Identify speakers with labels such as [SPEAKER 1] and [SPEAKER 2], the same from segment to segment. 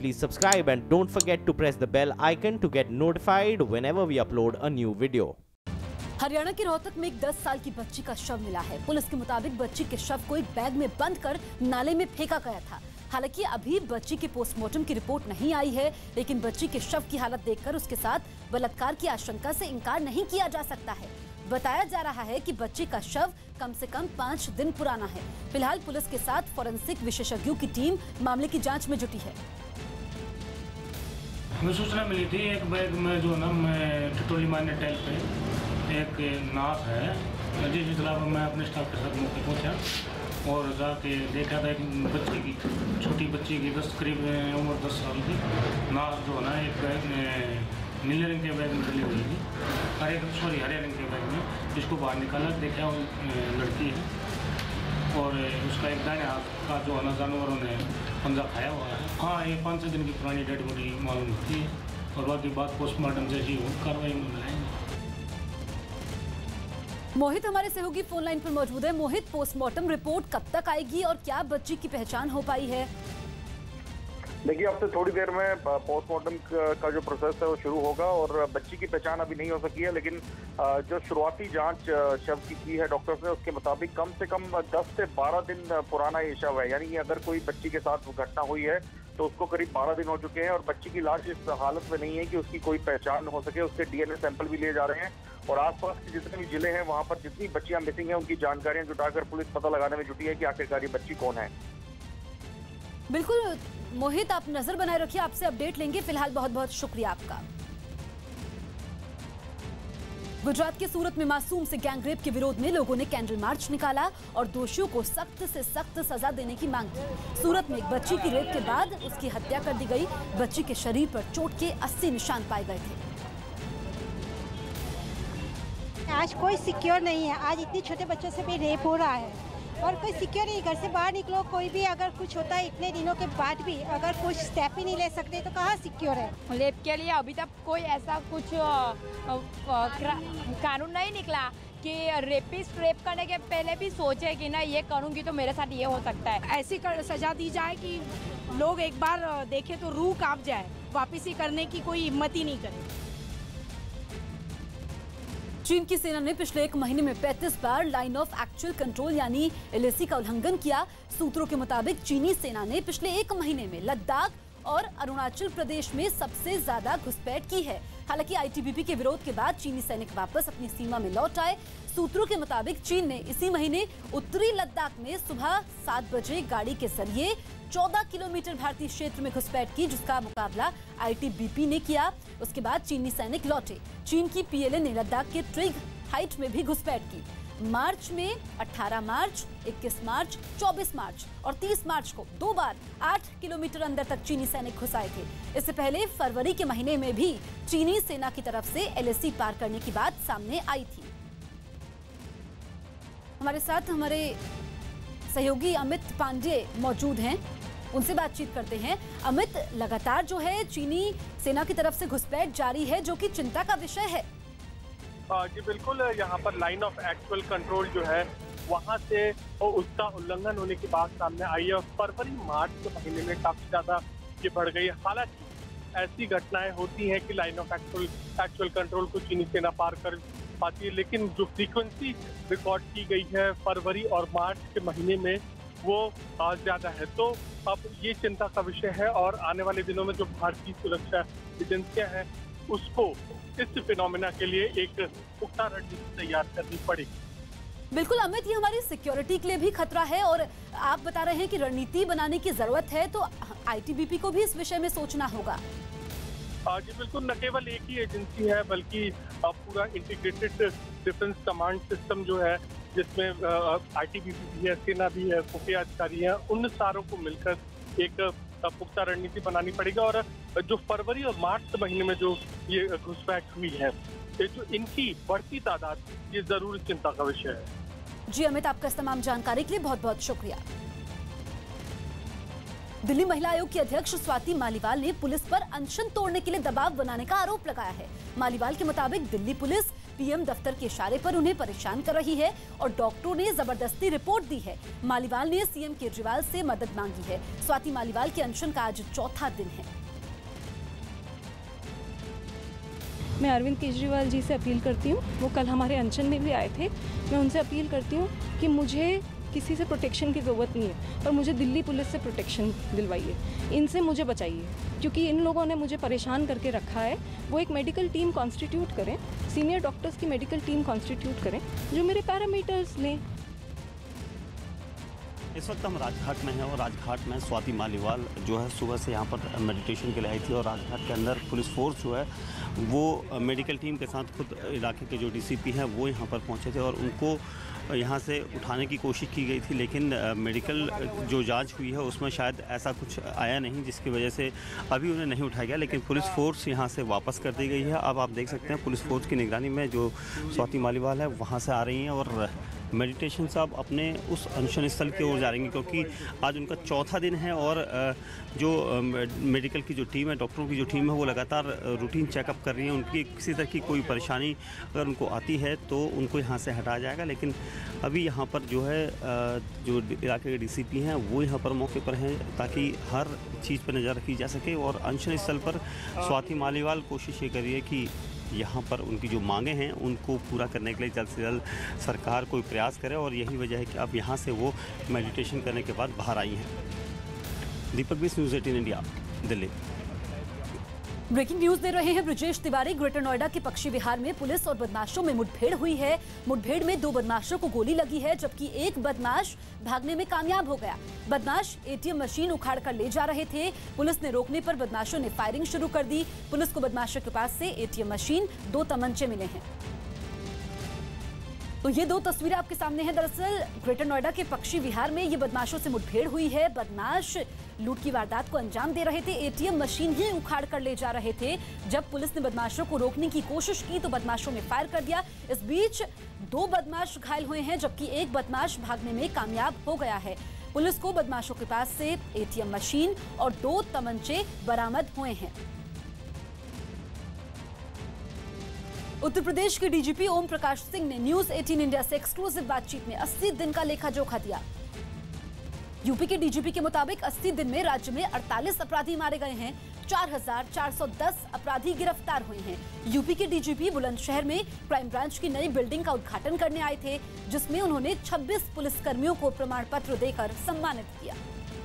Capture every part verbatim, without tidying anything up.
[SPEAKER 1] please subscribe and don't forget to press the bell icon to get notified whenever we upload a new video.
[SPEAKER 2] Haryana के रोहतक में एक दस साल की बच्ची का शव मिला है। पुलिस के मुताबिक बच्ची के शव को एक बैग में बंद कर नाले में फेंका गया था। हालांकि अभी बच्ची की पोस्टमार्टम की रिपोर्ट नहीं आई है, लेकिन बच्ची के शव की हालत देखकर उसके साथ बलात्कार की आशंका से इनकार नहीं किया जा सकता है। बताया जा रहा है कि बच्ची का शव कम से कम पाँच दिन पुराना है। फिलहाल पुलिस के साथ फोरेंसिक विशेषज्ञों की टीम मामले की जाँच में जुटी है।
[SPEAKER 3] हमें सूचना मिली थी एक बैग में जो ना मैं टटोली मारने टेल पे एक नाव है, जिस खिलाफ मैं अपने स्टाफ के साथ मौके पहुंचा और जाके देखा था एक बच्ची की छोटी बच्ची की दस करीब उम्र दस साल की नाव जो है ना एक बैग में नीले रंग के बैग में डली हुई थी, हरे सॉरी हरे रंग के बैग में, जिसको बाहर निकाला देखा वो लड़की है और उसका एक दाहिने हाथ का जो है ना जानवरों ने पंजा खाया हुआ है। हाँ, ये पाँच छः दिन की पुरानी डेड बॉडी मालूम होती है और बाकी बात पोस्टमार्टम जैसी हो कार्रवाई में मिलाएंगे।
[SPEAKER 2] मोहित हमारे सहयोगी फोन लाइन पर मौजूद है। मोहित, पोस्टमार्टम रिपोर्ट कब तक आएगी और क्या बच्ची की पहचान हो पाई है?
[SPEAKER 4] देखिए, अब से थोड़ी देर में पोस्टमार्टम का जो प्रोसेस है वो शुरू होगा और बच्ची की पहचान अभी नहीं हो सकी है, लेकिन जो शुरुआती जांच शव की की है डॉक्टर्स ने, उसके मुताबिक कम से कम दस से बारह दिन पुराना ये शव है। यानी अगर कोई बच्ची के साथ घटना हुई है तो उसको करीब बारह दिन हो चुके हैं और बच्ची की लाश इस हालत में नहीं है कि उसकी कोई पहचान हो सके। उसके डीएनए सैंपल भी लिए जा रहे हैं और आसपास के जितने भी जिले हैं वहां पर जितनी बच्चियां मिसिंग हैं उनकी जानकारियां जुटाकर पुलिस पता लगाने में जुटी है कि आखिरकार ये बच्ची कौन है।
[SPEAKER 2] बिल्कुल मोहित, आप नजर बनाए रखिए, आपसे अपडेट लेंगे। फिलहाल बहुत बहुत शुक्रिया आपका। गुजरात के सूरत में मासूम से गैंगरेप के विरोध में लोगों ने कैंडल मार्च निकाला और दोषियों को सख्त से सख्त सजा देने की मांग की। सूरत में एक बच्ची की रेप के बाद उसकी हत्या कर दी गई। बच्ची के शरीर पर चोट के अस्सी निशान पाए गए थे।
[SPEAKER 5] आज कोई सिक्योर नहीं है। आज इतने छोटे बच्चों से भी रेप हो रहा है और कोई सिक्योर नहीं। घर से बाहर निकलो, कोई भी अगर कुछ होता है इतने दिनों के बाद भी अगर कुछ स्टेप ही नहीं ले सकते तो कहाँ सिक्योर है।
[SPEAKER 6] रेप के लिए अभी तक कोई ऐसा कुछ कानून नहीं निकला कि रेपिस्ट रेप करने के पहले भी सोचे कि ना ये करूँगी तो मेरे साथ ये हो सकता है।
[SPEAKER 7] ऐसी सजा दी जाए कि लोग एक बार देखे तो रूह कांप जाए, वापिस ही करने की कोई हिम्मत ही नहीं करे।
[SPEAKER 2] चीन की सेना ने पिछले एक महीने में पैंतीस बार लाइन ऑफ एक्चुअल कंट्रोल यानी एलएसी का उल्लंघन किया। सूत्रों के मुताबिक चीनी सेना ने पिछले एक महीने में लद्दाख और अरुणाचल प्रदेश में सबसे ज्यादा घुसपैठ की है। हालांकि आईटीबीपी के विरोध के बाद चीनी सैनिक वापस अपनी सीमा में लौट आए। सूत्रों के मुताबिक चीन ने इसी महीने उत्तरी लद्दाख में सुबह सात बजे गाड़ी के जरिए चौदह किलोमीटर भारतीय क्षेत्र में घुसपैठ की, जिसका मुकाबला आईटीबीपी ने किया। उसके बाद चीनी सैनिक लौटे। चीन की पीएलए ने लद्दाख के ट्रिग हाइट में भी घुसपैठ की। मार्च में अठारह मार्च, इक्कीस मार्च, चौबीस मार्च और तीस मार्च को दो बार आठ किलोमीटर अंदर तक चीनी सैनिक घुस आए थे। इससे पहले फरवरी के महीने में भी चीनी सेना की तरफ से एलएसी पार करने की बात सामने आई थी। हमारे साथ हमारे सहयोगी अमित पांडे मौजूद हैं, उनसे बातचीत करते हैं। अमित, लगातार जो है चीनी सेना की तरफ से घुसपैठ जारी है, जो कि चिंता का विषय है।
[SPEAKER 8] जी बिल्कुल, यहाँ पर लाइन ऑफ एक्चुअल कंट्रोल जो है वहाँ से उसका उल्लंघन होने की बात सामने आई है। फरवरी मार्च के महीने में काफी ज्यादा ये बढ़ गई। हालांकि ऐसी घटनाएं होती हैं कि line of actual actual control को चीनी सेना पार कर पाती है, लेकिन जो फ्रीक्वेंसी रिकॉर्ड की गई है फरवरी और मार्च के महीने में वो ज्यादा है। तो अब ये चिंता का विषय है और आने वाले दिनों में जो भारतीय सुरक्षा एजेंसियां हैं उसको इस फिनोमेना के लिए एक पुख्ता रणनीति तैयार करनी पड़ेगी।
[SPEAKER 2] बिल्कुल अमित, ये हमारी सिक्योरिटी के लिए भी खतरा है और आप बता रहे हैं कि रणनीति बनाने की जरूरत है, तो आईटीबीपी को भी इस विषय में सोचना होगा।
[SPEAKER 8] जी बिल्कुल, न केवल एक ही एजेंसी है बल्कि पूरा इंटीग्रेटेड डिफेंस कमांड सिस्टम जो है, जिसमें आईटीबीपी भी है, सेना भी है, खुफिया अधिकारी है, उन सारों को मिलकर एक पुख्ता रणनीति बनानी पड़ेगी। और जो फरवरी और मार्च महीने में जो ये घुसपैठ हुई है, ये जो इनकी बढ़ती तादाद, ये जरूर चिंता का विषय है।
[SPEAKER 2] जी अमित, आपका इस तमाम जानकारी के लिए बहुत बहुत शुक्रिया। दिल्ली महिला आयोग की अध्यक्ष स्वाति मालीवाल ने पुलिस पर अनशन तोड़ने के लिए दबाव बनाने का आरोप लगाया है। मालीवाल के मुताबिक दिल्ली पुलिस पीएम दफ्तर के इशारे पर उन्हें परेशान कर रही है और डॉक्टरों ने जबरदस्ती रिपोर्ट दी है। मालीवाल ने सीएम केजरीवाल से मदद मांगी है। स्वाति मालीवाल के अनशन का आज चौथा दिन है।
[SPEAKER 9] मैं अरविंद केजरीवाल जी से अपील करती हूँ, वो कल हमारे अनशन में भी आए थे। मैं उनसे अपील करती हूँ कि मुझे किसी से प्रोटेक्शन की ज़रूरत नहीं है और मुझे दिल्ली पुलिस से प्रोटेक्शन दिलवाइए, इनसे मुझे बचाइए, क्योंकि इन लोगों ने मुझे परेशान करके रखा है। वो एक मेडिकल टीम कॉन्स्टिट्यूट करें, सीनियर डॉक्टर्स की मेडिकल टीम कॉन्स्टिट्यूट करें जो मेरे पैरामीटर्स लें।
[SPEAKER 10] इस वक्त हम राजघाट में हैं और राजघाट में स्वाति मालीवाल जो है सुबह से यहाँ पर मेडिटेशन के लिए आई थी और राजघाट के अंदर पुलिस फोर्स जो है वो मेडिकल टीम के साथ खुद इलाके के जो डीसीपी हैं वो यहाँ पर पहुँचे थे और उनको यहाँ से उठाने की कोशिश की गई थी, लेकिन मेडिकल जो जांच हुई है उसमें शायद ऐसा कुछ आया नहीं जिसकी वजह से अभी उन्हें नहीं उठाया गया। लेकिन पुलिस फोर्स यहाँ से वापस कर दी गई है। अब आप देख सकते हैं पुलिस फोर्स की निगरानी में जो स्वाति मालीवाल है वहाँ से आ रही हैं और मेडिटेशन साहब अपने उस अनशन स्थल की ओर जा रही हैं, क्योंकि आज उनका चौथा दिन है और जो मेडिकल की जो टीम है, डॉक्टरों की जो टीम है वो लगातार रूटीन चेकअप कर रही है। उनकी किसी तरह की कोई परेशानी अगर उनको आती है तो उनको यहाँ से हटाया जाएगा। लेकिन अभी यहाँ पर जो है जो इलाके के डीसीपी हैं वो यहाँ पर मौके पर हैं ताकि हर चीज़ पर नज़र रखी जा सके। और अनशन स्थल पर स्वाति मालीवाल कोशिश ये कर रही है कि यहाँ पर उनकी जो मांगे हैं उनको पूरा करने के लिए जल्द से जल्द सरकार कोई प्रयास करे और यही वजह है कि अब यहाँ से वो मेडिटेशन करने के बाद बाहर आई हैं। दीपक बीस, news eighteen India, Delhi.
[SPEAKER 2] Breaking news दे रहे हैं ब्रजेश तिवारी। ग्रेटर नोएडा के पक्षी विहार में पुलिस और बदमाशों में मुठभेड़ हुई है। मुठभेड़ में दो बदमाशों को गोली लगी है जबकि एक बदमाश भागने में कामयाब हो गया। बदमाश एटीएम मशीन उखाड़ कर ले जा रहे थे। पुलिस ने रोकने पर बदमाशों ने फायरिंग शुरू कर दी। पुलिस को बदमाशों के पास से एटीएम मशीन, दो तमंचे मिले हैं। तो ये दो तस्वीरें आपके सामने हैं। दरअसल ग्रेटर नोएडा के पक्षी विहार में ये बदमाशों से मुठभेड़ हुई है। बदमाश लूट की वारदात को अंजाम दे रहे थे, एटीएम मशीन ही उखाड़ कर ले जा रहे थे। जब पुलिस ने बदमाशों को रोकने की कोशिश की तो बदमाशों ने फायर कर दिया। इस बीच दो बदमाश घायल हुए हैं जबकि एक बदमाश भागने में कामयाब हो गया है। पुलिस को बदमाशों के पास से एटीएम मशीन और दो तमंचे बरामद हुए हैं। उत्तर प्रदेश के डीजीपी ओम प्रकाश सिंह ने न्यूज एटीन इंडिया से एक्सक्लूसिव बातचीत में अस्सी दिन का लेखा जोखा दिया। यूपी के डीजीपी के मुताबिक अस्सी दिन में राज्य में अड़तालीस अपराधी मारे गए हैं, चार हजार चार सौ दस अपराधी गिरफ्तार हुए हैं। यूपी के डीजीपी बुलंदशहर में क्राइम ब्रांच की नई बिल्डिंग का उद्घाटन करने आए थे जिसमें उन्होंने छब्बीस पुलिसकर्मियों को प्रमाण पत्र देकर सम्मानित किया।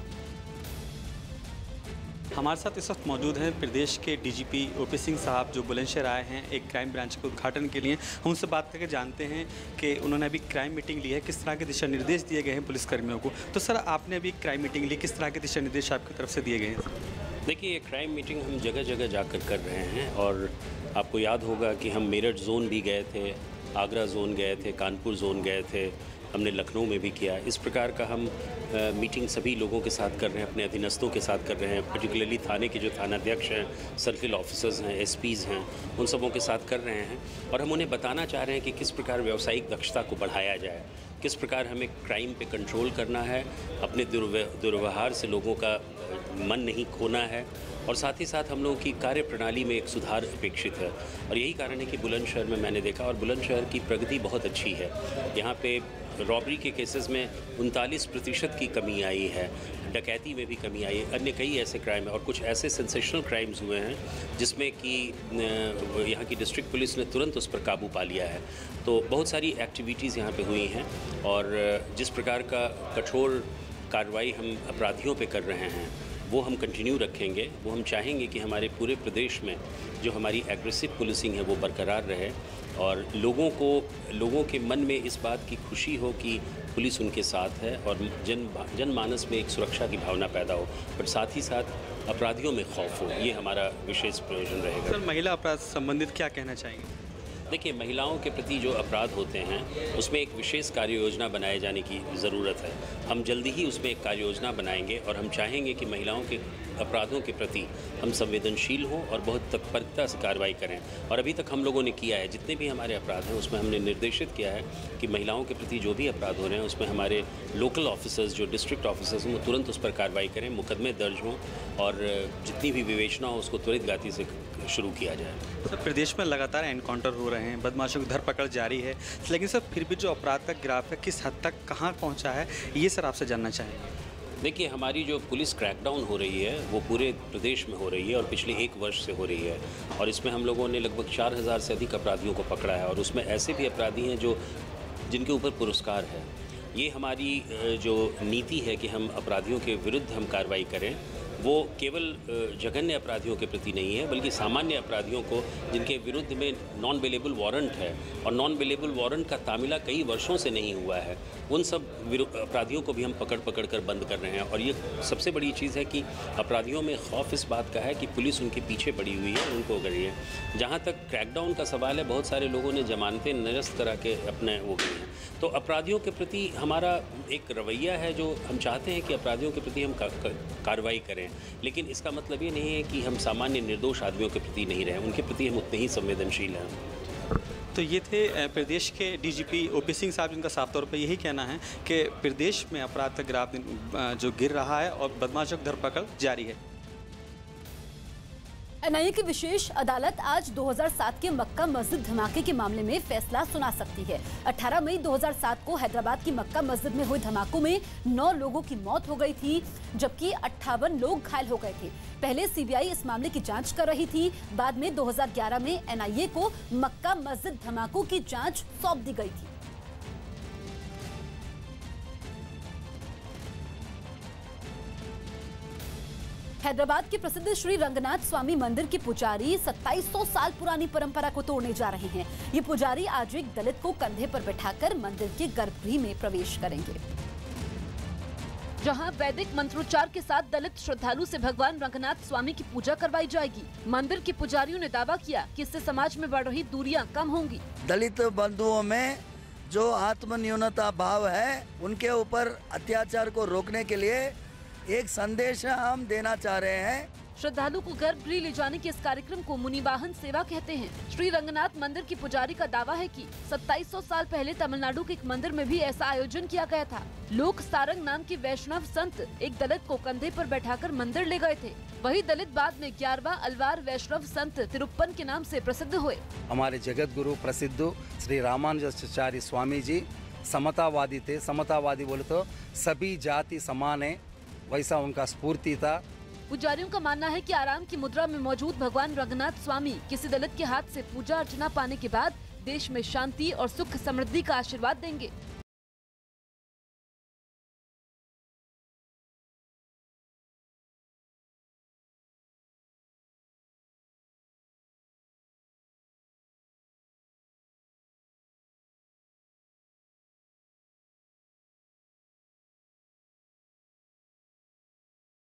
[SPEAKER 11] हमारे साथ इस वक्त मौजूद हैं प्रदेश के डीजीपी ओपी सिंह साहब जो बुलंदशहर आए हैं एक क्राइम ब्रांच के उद्घाटन के लिए। हम उनसे बात करके जानते हैं कि उन्होंने अभी क्राइम मीटिंग ली है, किस तरह के दिशा निर्देश दिए गए हैं पुलिसकर्मियों को। तो सर आपने अभी क्राइम मीटिंग ली, किस तरह के दिशा निर्देश आपकी तरफ से दिए गए हैं?
[SPEAKER 12] देखिए ये क्राइम मीटिंग हम जगह जगह जाकर कर रहे हैं और आपको याद होगा कि हम मेरठ जोन भी गए थे, आगरा जोन गए थे, कानपुर जोन गए थे, हमने लखनऊ में भी किया। इस प्रकार का हम आ, मीटिंग सभी लोगों के साथ कर रहे हैं, अपने अधीनस्थों के साथ कर रहे हैं। पर्टिकुलरली थाने के जो थानाध्यक्ष हैं, सर्किल ऑफिसर्स हैं, एसपीज़ हैं, उन सबों के साथ कर रहे हैं और हम उन्हें बताना चाह रहे हैं कि किस प्रकार व्यावसायिक दक्षता को बढ़ाया जाए, किस प्रकार हमें क्राइम पे कंट्रोल करना है, अपने दुर्व्यवहार से लोगों का मन नहीं खोना है और साथ ही साथ हम लोगों की कार्य प्रणाली में एक सुधार अपेक्षित है। और यही कारण है कि बुलंदशहर में मैंने देखा और बुलंदशहर की प्रगति बहुत अच्छी है। यहाँ पे रॉबरी के केसेस में उनतालीस प्रतिशत की कमी आई है, डकैती में भी कमी आई है, अन्य कई ऐसे क्राइम है और कुछ ऐसे सेंसेशनल क्राइम्स हुए हैं जिसमें कि यहाँ की डिस्ट्रिक्ट पुलिस ने तुरंत उस पर काबू पा लिया है। तो बहुत सारी एक्टिविटीज़ यहाँ पे हुई हैं और जिस प्रकार का कठोर कार्रवाई हम अपराधियों पे कर रहे हैं वो हम कंटिन्यू रखेंगे। वो हम चाहेंगे कि हमारे पूरे प्रदेश में जो हमारी एग्रेसिव पुलिसिंग है वो बरकरार रहे और लोगों को लोगों के मन में इस बात की खुशी हो कि पुलिस उनके साथ है और जन जनमानस में एक सुरक्षा की भावना पैदा हो, पर साथ ही साथ अपराधियों में खौफ हो। ये हमारा विशेष प्रयोजन रहेगा।
[SPEAKER 11] सर महिला अपराध संबंधित क्या कहना चाहेंगे?
[SPEAKER 12] देखिए महिलाओं के प्रति जो अपराध होते हैं उसमें एक विशेष कार्य योजना बनाए जाने की ज़रूरत है। हम जल्दी ही उसमें एक कार्य योजना बनाएंगे और हम चाहेंगे कि महिलाओं के अपराधों के प्रति हम संवेदनशील हों और बहुत तत्परता से कार्रवाई करें। और अभी तक हम लोगों ने किया है, जितने भी हमारे अपराध हैं उसमें हमने निर्देशित किया है कि महिलाओं के प्रति जो भी अपराध हो रहे हैं उसमें हमारे लोकल ऑफिसर्स, जो डिस्ट्रिक्ट ऑफिसर्स हैं, वो तुरंत उस पर कार्रवाई करें, मुकदमे दर्ज हों और जितनी भी विवेचना हो उसको त्वरित गति से शुरू किया जाए।
[SPEAKER 11] सर, प्रदेश में लगातार एनकाउंटर हो रहे हैं, बदमाशों की धरपकड़ जारी है, लेकिन सर फिर भी जो अपराध का ग्राफ है किस हद तक कहाँ पहुँचा है, ये सर आपसे जानना चाहेंगे।
[SPEAKER 12] देखिए, हमारी जो पुलिस क्रैकडाउन हो रही है वो पूरे प्रदेश में हो रही है और पिछले एक वर्ष से हो रही है, और इसमें हम लोगों ने लगभग चार हज़ार से अधिक अपराधियों को पकड़ा है, और उसमें ऐसे भी अपराधी हैं जो जिनके ऊपर पुरस्कार है। ये हमारी जो नीति है कि हम अपराधियों के विरुद्ध हम कार्रवाई करें, वो केवल जघन्य अपराधियों के प्रति नहीं है बल्कि सामान्य अपराधियों को जिनके विरुद्ध में नॉन बेलेबल वारंट है और नॉन बेलेबल वारंट का तामिला कई वर्षों से नहीं हुआ है, उन सब अपराधियों को भी हम पकड़ पकड़ कर बंद कर रहे हैं। और ये सबसे बड़ी चीज़ है कि अपराधियों में खौफ इस बात का है कि पुलिस उनके पीछे पड़ी हुई है, उनको कर रही है। जहाँ तक क्रैकडाउन का सवाल है, बहुत सारे लोगों ने जमानतें निरस्त करा के अपने वो की हैं। तो अपराधियों के प्रति हमारा एक रवैया है जो हम चाहते हैं कि अपराधियों के प्रति हम कार्रवाई करें, लेकिन इसका मतलब ये नहीं है कि हम सामान्य निर्दोष आदमियों के प्रति नहीं रहें, उनके प्रति हम उतने ही संवेदनशील हैं।
[SPEAKER 11] तो ये थे प्रदेश के डीजीपी ओपी सिंह साहब, जिनका साफ तौर पर यही कहना है कि प्रदेश में अपराध का ग्राफ जो गिर रहा है और बदमाशों की धरपकड़ जारी है।
[SPEAKER 2] एनआईए की विशेष अदालत आज दो हज़ार सात के मक्का मस्जिद धमाके के मामले में फैसला सुना सकती है। अठारह मई दो हज़ार सात को हैदराबाद की मक्का मस्जिद में हुए धमाकों में नौ लोगों की मौत हो गई थी, जबकि अट्ठावन लोग घायल हो गए थे। पहले सीबीआई इस मामले की जांच कर रही थी, बाद में दो हज़ार ग्यारह में एनआईए को मक्का मस्जिद धमाकों की जाँच सौंप दी गई थी। हैदराबाद के प्रसिद्ध श्री रंगनाथ स्वामी मंदिर के पुजारी सत्ताईस सौ साल पुरानी परंपरा को तोड़ने जा रहे हैं। ये पुजारी आज एक दलित को कंधे पर बैठाकर मंदिर के गर्भगृह में प्रवेश करेंगे, जहां वैदिक मंत्रोच्चार के साथ दलित श्रद्धालु से भगवान रंगनाथ स्वामी की पूजा करवाई जाएगी। मंदिर के पुजारियों ने दावा किया कि इससे समाज में बढ़ रही दूरियां कम होंगी।
[SPEAKER 13] दलित बंधुओं में जो आत्मन्यूनता भाव है, उनके ऊपर अत्याचार को रोकने के लिए एक संदेश हम देना चाह रहे हैं।
[SPEAKER 2] श्रद्धालु को गर्भगृह ले जाने के इस कार्यक्रम को मुनिवाहन सेवा कहते हैं। श्री रंगनाथ मंदिर की पुजारी का दावा है कि सत्ताईस सौ साल पहले तमिलनाडु के एक मंदिर में भी ऐसा आयोजन किया गया था। लोक सारंग नाम के वैष्णव संत एक दलित को कंधे पर बैठाकर मंदिर ले गए थे। वही दलित बाद में ग्यारहवां अलवार वैष्णव संत तिरुप्पन के नाम से प्रसिद्ध हुए।
[SPEAKER 14] हमारे जगत गुरु प्रसिद्ध श्री रामानुजाचार्य स्वामी जी समतावादी थे। समतावादी बोले तो सभी जाति समान है, वैसा उनका स्फूर्ति था।
[SPEAKER 2] पुजारियों का मानना है कि आराम की मुद्रा में मौजूद भगवान रंगनाथ स्वामी किसी दलित के हाथ से पूजा अर्चना पाने के बाद देश में शांति और सुख समृद्धि का आशीर्वाद देंगे।